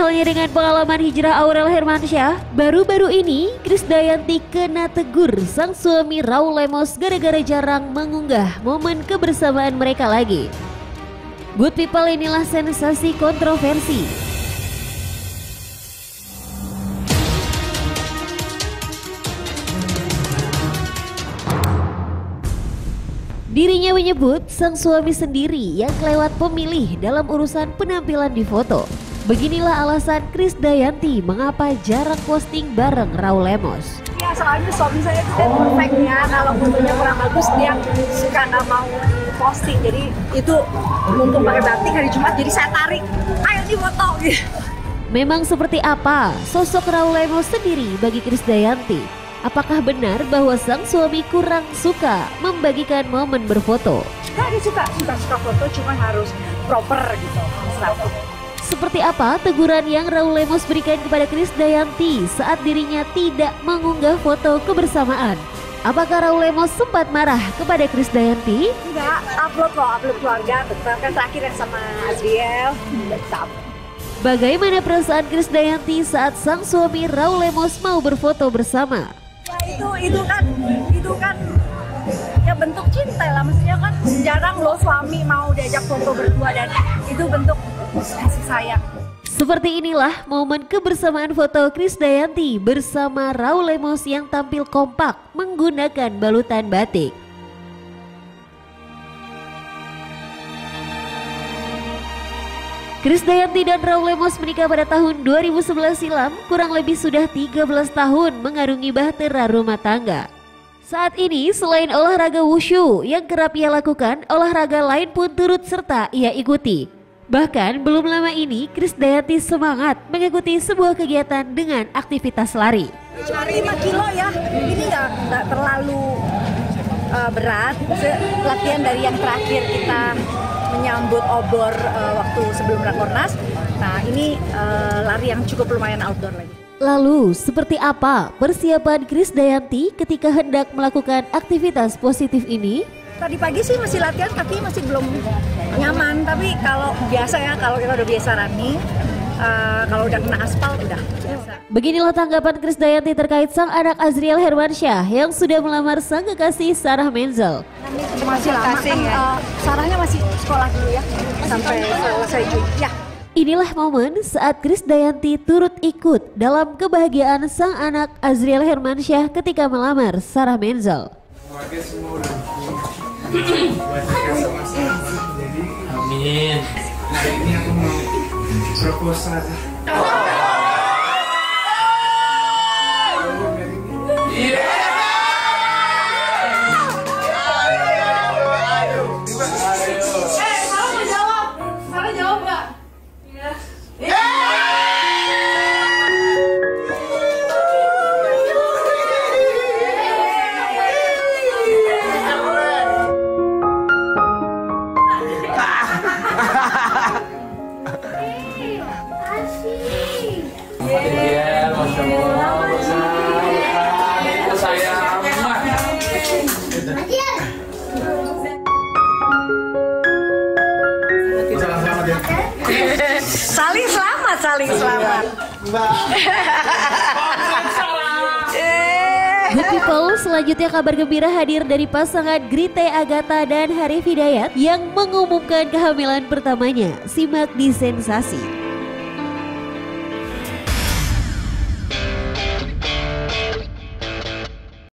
halnya dengan pengalaman hijrah Aurel Hermansyah, baru-baru ini Krisdayanti kena tegur sang suami Raul Lemos gara-gara jarang mengunggah momen kebersamaan mereka lagi. Good people, inilah sensasi kontroversi. Dirinya menyebut sang suami sendiri yang kelewat pemilih dalam urusan penampilan di foto. Beginilah alasan Krisdayanti mengapa jarang posting bareng Raul Lemos. Ya, soalnya suami saya itu kan perfect ya, kalau fotonya kurang bagus dia suka nggak mau posting. Jadi itu mumpung pakai batik hari Jumat, jadi saya tarik, ayo di foto gitu. Memang seperti apa sosok Raul Lemos sendiri bagi Krisdayanti? Apakah benar bahwa sang suami kurang suka membagikan momen berfoto? Nah, dia suka foto, cuma harus proper gitu, serapi. Seperti apa teguran yang Raul Lemos berikan kepada Krisdayanti saat dirinya tidak mengunggah foto kebersamaan? Apakah Raul Lemos sempat marah kepada Krisdayanti? Enggak, upload keluarga, betul kan terakhir yang sama Azriel, tetap. Bagaimana perasaan Krisdayanti saat sang suami Raul Lemos mau berfoto bersama? Ya itu kan ya bentuk cinta lah, maksudnya kan jarang loh suami mau diajak foto berdua dan itu bentuk kasih sayang. Seperti inilah momen kebersamaan foto Krisdayanti bersama Raul Lemos yang tampil kompak menggunakan balutan batik. Krisdayanti dan Raul Lemos menikah pada tahun 2011 silam, kurang lebih sudah 13 tahun mengarungi bahtera rumah tangga. Saat ini selain olahraga wushu yang kerap ia lakukan, olahraga lain pun turut serta ia ikuti. Bahkan belum lama ini Krisdayanti semangat mengikuti sebuah kegiatan dengan aktivitas lari. Lari 5 kilo ya, ini nggak terlalu berat, latihan dari yang terakhir kita menyambut obor waktu sebelum Rakornas. Nah ini lari yang cukup lumayan outdoor lagi. Lalu seperti apa persiapan Krisdayanti ketika hendak melakukan aktivitas positif ini? Tadi pagi sih masih latihan, kaki masih belum nyaman. Tapi kalau biasa ya, kalau kita udah biasa running, kalau udah kena aspal udah biasa. Beginilah tanggapan Krisdayanti terkait sang anak Azriel Hermansyah yang sudah melamar sang kekasih Sarah Menzel. Masih lama kan, Sarahnya masih sekolah dulu ya, sampai selesai Juni. Ya. Inilah momen saat Krisdayanti turut ikut dalam kebahagiaan sang anak Azriel Hermansyah ketika melamar Sarah Menzel. Amin. Nah ini aku mau proposal. Saling selamat. Good people, selanjutnya kabar gembira hadir dari pasangan Grite Agatha dan Harif Hidayat yang mengumumkan kehamilan pertamanya. Simak di Sensasi.